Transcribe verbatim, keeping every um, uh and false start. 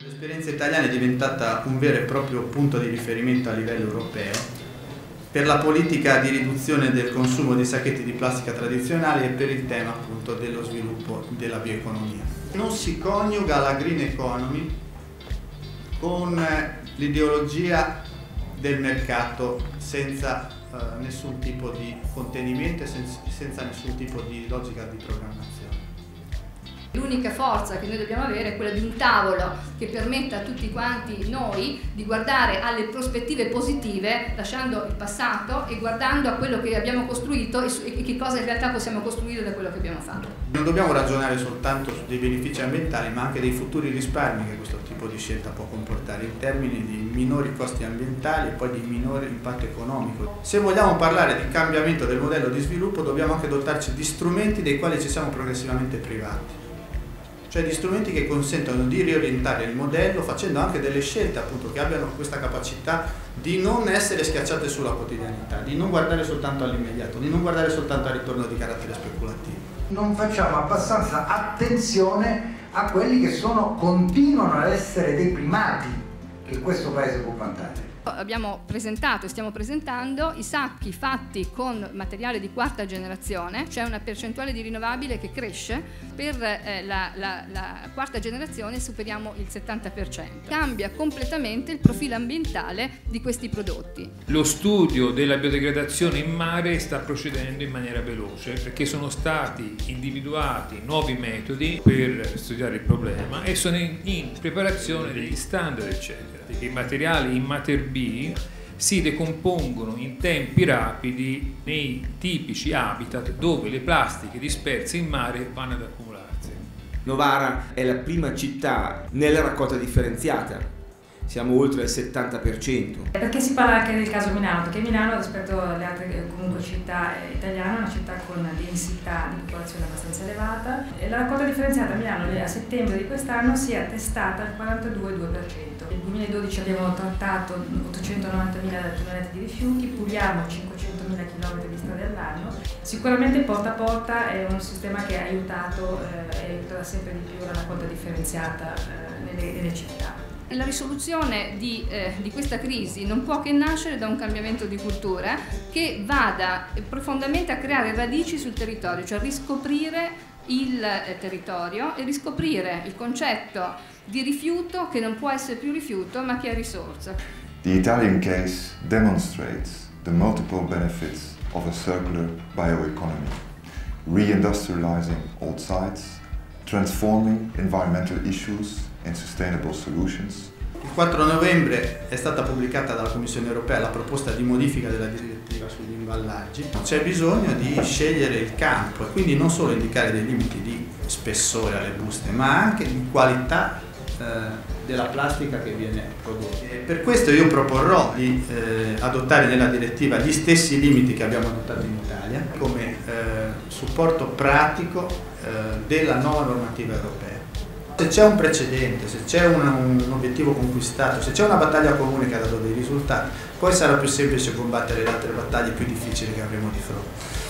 L'esperienza italiana è diventata un vero e proprio punto di riferimento a livello europeo per la politica di riduzione del consumo di sacchetti di plastica tradizionali e per il tema appunto dello sviluppo della bioeconomia. Non si coniuga la green economy con l'ideologia del mercato senza eh, nessun tipo di contenimento e senza, senza nessun tipo di logica di programmazione. L'unica forza che noi dobbiamo avere è quella di un tavolo che permetta a tutti quanti noi di guardare alle prospettive positive, lasciando il passato e guardando a quello che abbiamo costruito e che cosa in realtà possiamo costruire da quello che abbiamo fatto. Non dobbiamo ragionare soltanto su dei benefici ambientali, ma anche dei futuri risparmi che questo tipo di scelta può comportare in termini di minori costi ambientali e poi di minore impatto economico. Se vogliamo parlare di cambiamento del modello di sviluppo, dobbiamo anche dotarci di strumenti dei quali ci siamo progressivamente privati. Cioè di strumenti che consentono di riorientare il modello facendo anche delle scelte appunto che abbiano questa capacità di non essere schiacciate sulla quotidianità, di non guardare soltanto all'immediato, di non guardare soltanto al ritorno di carattere speculativo. Non facciamo abbastanza attenzione a quelli che sono, continuano ad essere dei primati che questo paese può vantare. Abbiamo presentato e stiamo presentando i sacchi fatti con materiale di quarta generazione, c'è una percentuale di rinnovabile che cresce, per eh, la, la, la quarta generazione superiamo il settanta per cento. Cambia completamente il profilo ambientale di questi prodotti. Lo studio della biodegradazione in mare sta procedendo in maniera veloce perché sono stati individuati nuovi metodi per studiare il problema e sono in, in preparazione degli standard eccetera. I materiali in Mater B si decompongono in tempi rapidi nei tipici habitat dove le plastiche disperse in mare vanno ad accumularsi. Novara è la prima città nella raccolta differenziata. Siamo oltre il settanta per cento. Perché si parla anche del caso Milano? Perché Milano rispetto alle altre comunque città italiane è una città con densità di popolazione abbastanza elevata. E la raccolta differenziata a Milano a settembre di quest'anno si è attestata al quarantadue virgola due per cento. Nel duemiladodici abbiamo trattato ottocentonovantamila tonnellate di rifiuti, puliamo cinquecentomila chilometri di strade all'anno. Sicuramente porta a porta è un sistema che ha aiutato eh, e aiuterà sempre di più la raccolta differenziata eh, nelle, nelle città. La risoluzione di, eh, di questa crisi non può che nascere da un cambiamento di cultura che vada profondamente a creare radici sul territorio, cioè riscoprire il eh, territorio e riscoprire il concetto di rifiuto che non può essere più rifiuto ma che è risorsa. The Italian case demonstrates the multiple benefits of a circular bioeconomy, reindustrializing old sites, transforming environmental issues in sustainable solutions. Il quattro novembre è stata pubblicata dalla Commissione Europea la proposta di modifica della direttiva sugli imballaggi. C'è bisogno di scegliere il campo e quindi non solo indicare dei limiti di spessore alle buste, ma anche di qualità eh, della plastica che viene prodotta. E per questo io proporrò di eh, adottare nella direttiva gli stessi limiti che abbiamo adottato in Italia come eh, supporto pratico eh, della nuova normativa europea. Se c'è un precedente, se c'è un, un obiettivo conquistato, se c'è una battaglia comune che ha dato dei risultati, poi sarà più semplice combattere le altre battaglie più difficili che avremo di fronte.